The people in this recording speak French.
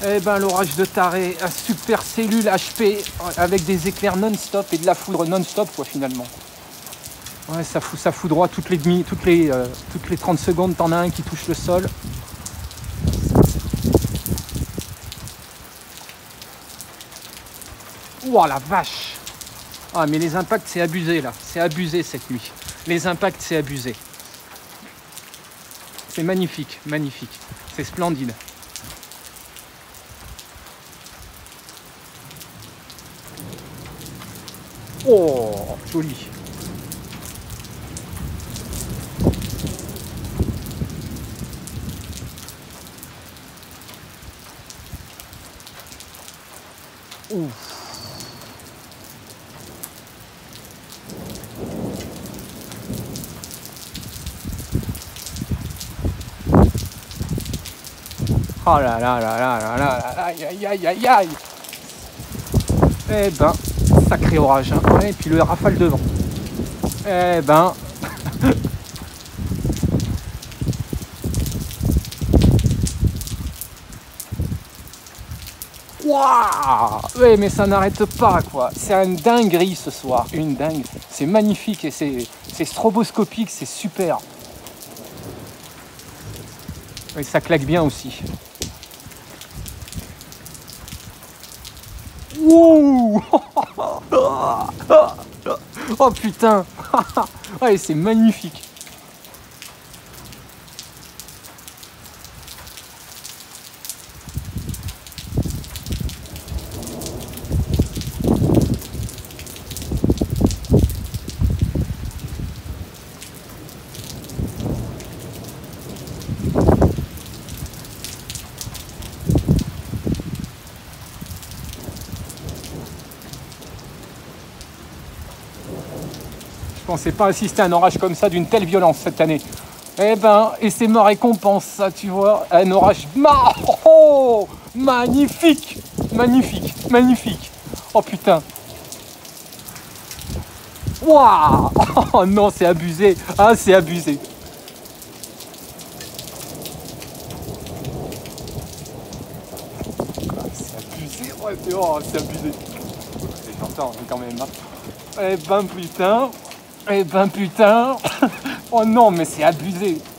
Eh ben l'orage de taré, un super cellule HP avec des éclairs non-stop et de la foudre non-stop quoi finalement. Ouais, ça foudroie toutes les 30 secondes, t'en as un qui touche le sol. Ouah la vache! Ah mais les impacts c'est abusé là, c'est abusé cette nuit. Les impacts c'est abusé. C'est magnifique, magnifique, c'est splendide. Oh, joli. Ouf. Oh là là là là là là, aïe aïe aïe aïe aïe. Eh ben, sacré orage, hein. Ouais, et puis le rafale de vent. Eh ben. Waouh! Ouais, mais ça n'arrête pas, quoi. C'est une dinguerie ce soir, une dingue. C'est magnifique et c'est stroboscopique, c'est super. Et ça claque bien aussi. Wouh! Oh putain! Ouais, c'est magnifique. Je pensais pas assister à un orage comme ça d'une telle violence cette année. Eh ben, et c'est ma récompense, ça, tu vois. Un orage oh, magnifique, magnifique, magnifique. Oh putain. Waouh. Oh non, c'est abusé. Ah, c'est abusé. C'est abusé. Ouais, c'est abusé. J'entends quand même. Hein. Eh ben putain. Eh ben putain. Oh non, mais c'est abusé.